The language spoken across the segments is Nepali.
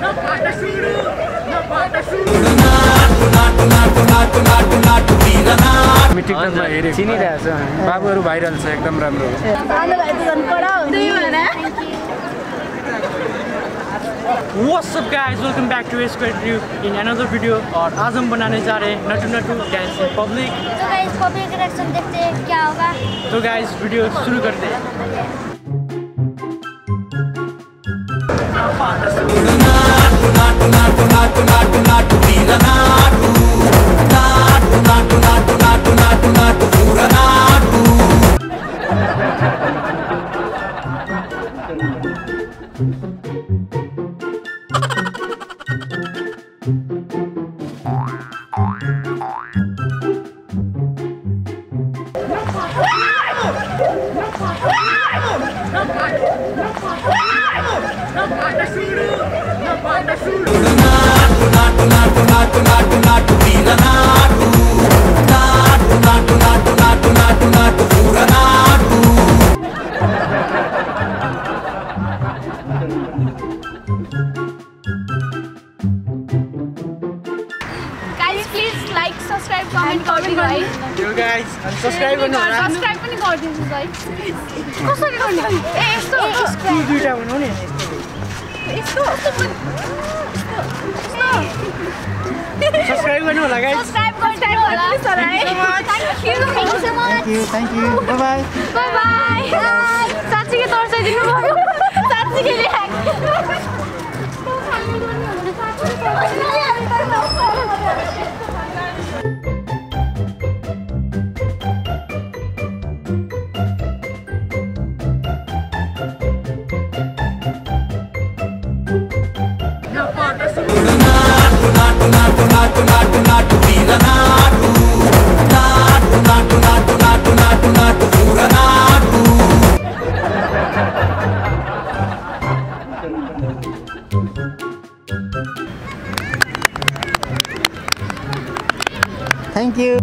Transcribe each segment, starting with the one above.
मिटिङमा हेरेँ चिनिरहेछ बाबुहरू भाइरल छ एकदम राम्रो What's up guys, welcome back to ASquare review in another video और आज हम बनाने जा रहे हैं Naatu Naatu dance in public. तो गाइस पब्लिक रिएक्शन देखते हैं क्या होगा। तो गाइस वीडियो शुरू करते हैं। Guys, please like, subscribe, comment, right? Yo guys, subscribe गर्नु होला। Subscribe पनि गरिदिनु guys। कसरी गर्ने? ए यस्तो दुईटा भन्नु नि। यस्तो Subscribe गर्नु होला guys। Subscribe गरिदिनु होला। Thank you. Bye bye. Bye bye. साच्चै तर्साइदिनु भयो। साच्चै Thank you.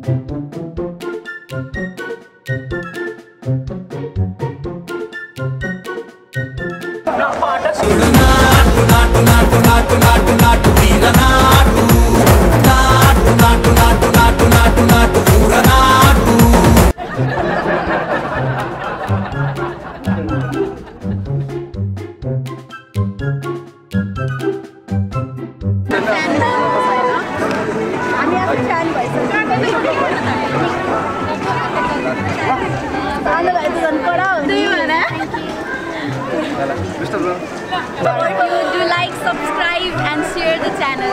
Do like, subscribe and share the channel.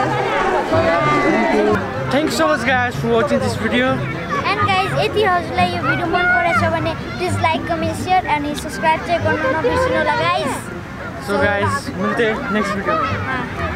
Thanks so much guys for watching this video. And guys, यदि हजुरलाई यो भिडियो मन परेछ भने प्लिज लाइक, कमेन्ट, शेयर अनि सब्स्क्राइब चाहिँ गर्नु नबिर्सनु होला guys. So guys, मिलते हैं next video.